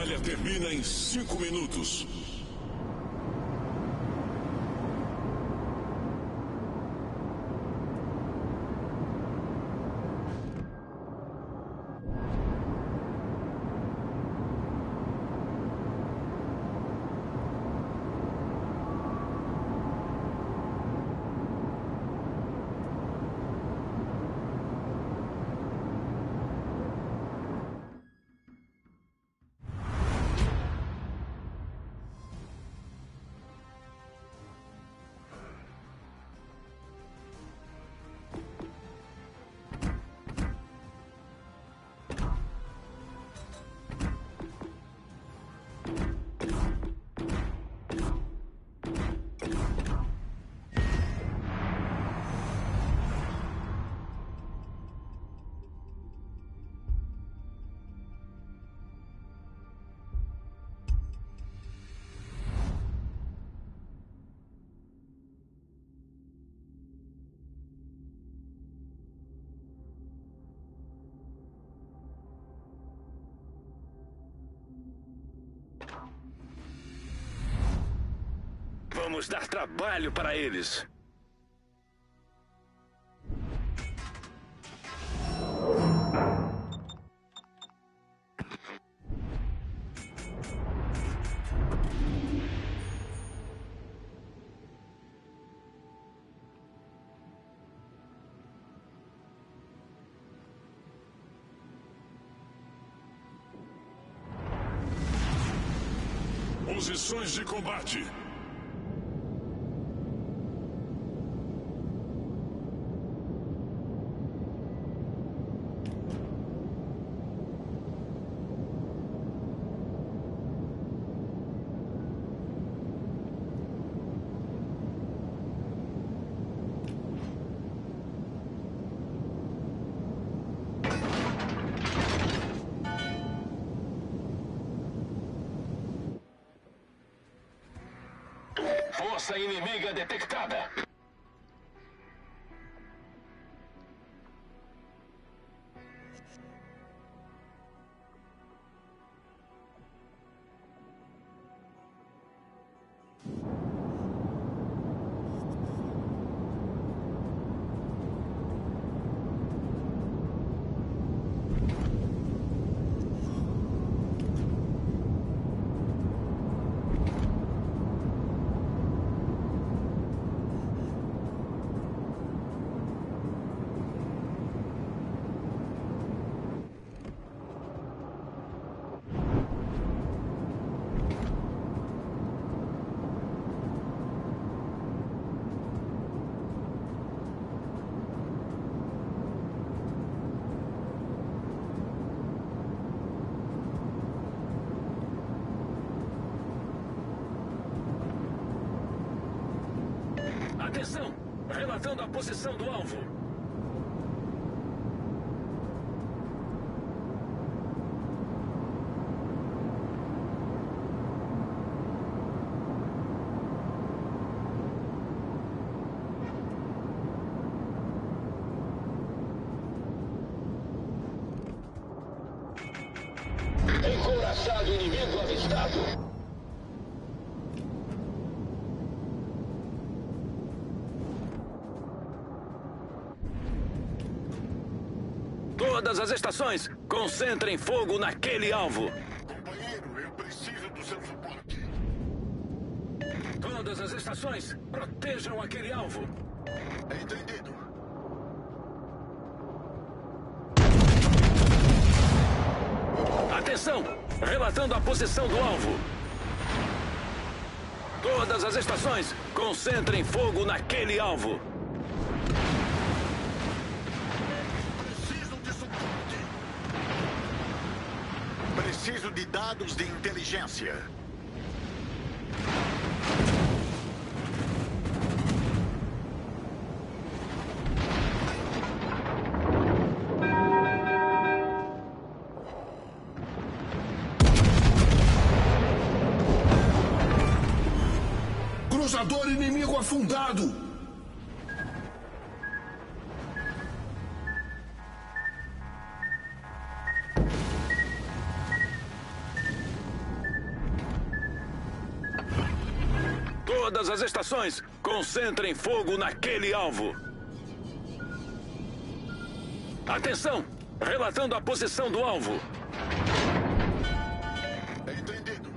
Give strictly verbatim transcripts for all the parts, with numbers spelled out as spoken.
batalha termina em cinco minutos. Vamos dar trabalho para eles. Posições de combate. Força inimiga detectada. Atenção! Relatando a posição do alvo. Encouraçado inimigo avistado. Todas as estações, concentrem fogo naquele alvo. Companheiro, eu preciso do seu suporte. Todas as estações, protejam aquele alvo. Entendido. Atenção! Relatando a posição do alvo. Todas as estações, concentrem fogo naquele alvo. Preciso de dados de inteligência. Cruzador inimigo afundado! Todas as estações, concentrem fogo naquele alvo. Atenção! Relatando a posição do alvo. Entendido.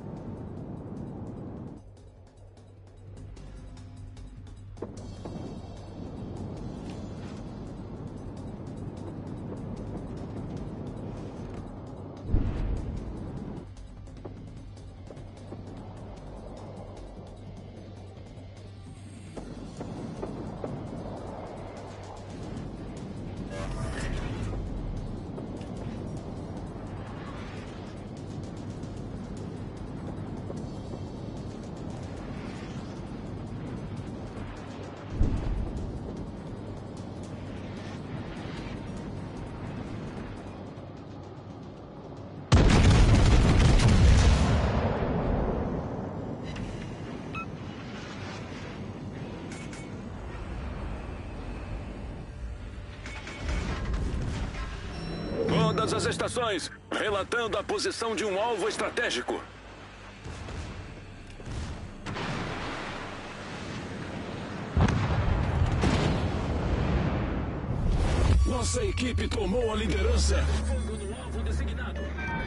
Todas as estações, relatando a posição de um alvo estratégico. Nossa equipe tomou a liderança. Fogo no alvo designado.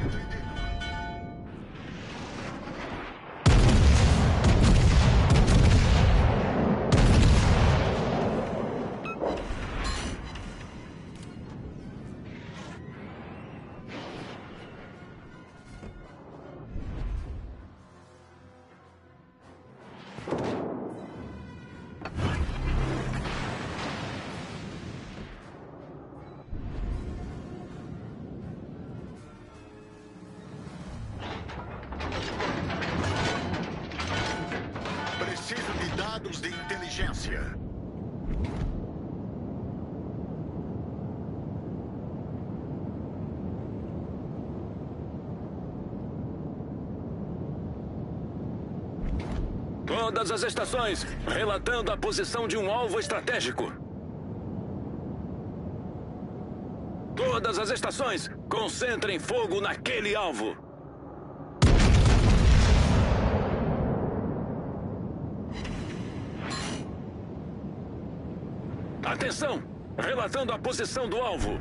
Preciso de dados de inteligência. Todas as estações, relatando a posição de um alvo estratégico. Todas as estações, concentrem fogo naquele alvo. Atenção! Relatando a posição do alvo.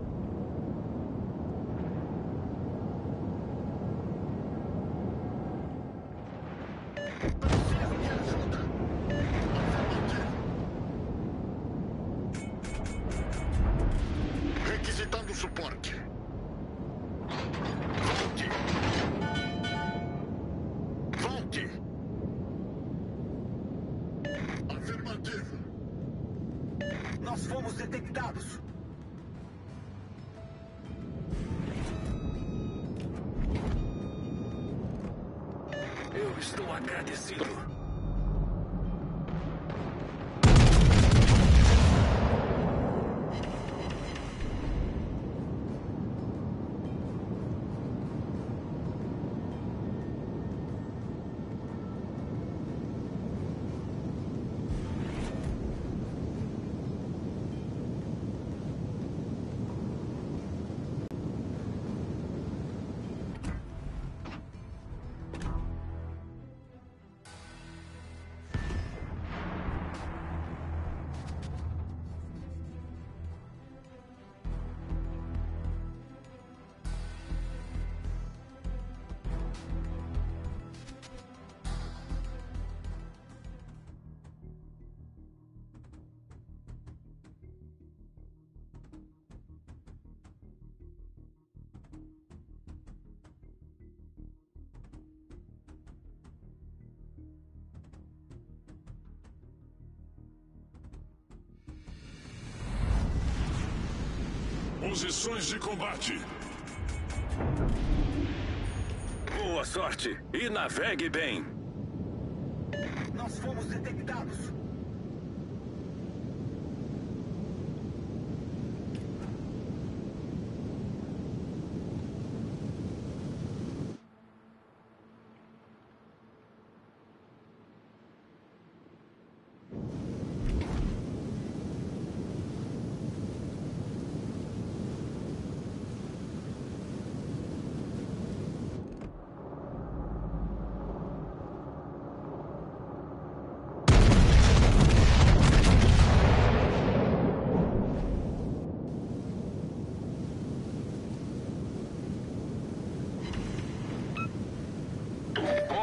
Preciso de ajuda. Requisitando suporte. Volte. Volte. Afirmativo. Nós fomos detectados. Eu estou agradecido. Posições de combate. Boa sorte e navegue bem. Nós fomos detectados.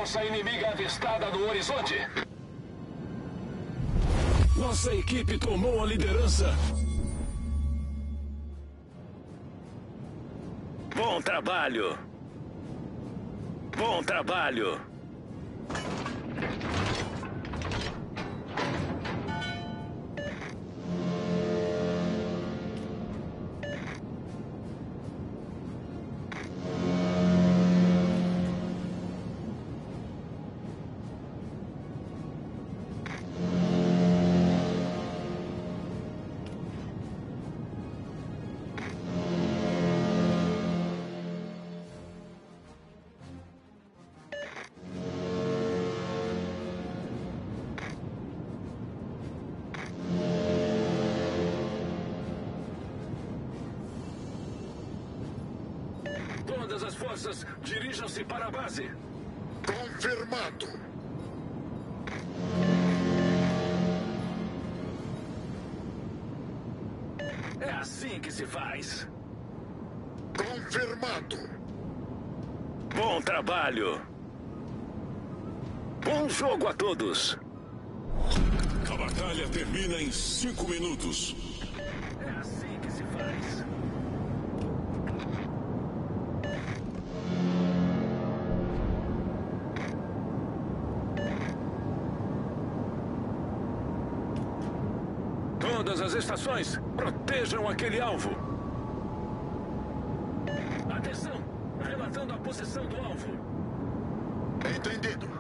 Força inimiga avistada no horizonte. Nossa equipe tomou a liderança. Bom trabalho. Bom trabalho. Todas as forças, dirijam-se para a base. Confirmado. É assim que se faz. Confirmado. Bom trabalho. Bom jogo a todos. A batalha termina em cinco minutos. É assim que se faz. Todas as estações, protejam aquele alvo. Atenção! Relatando a posição do alvo. Entendido.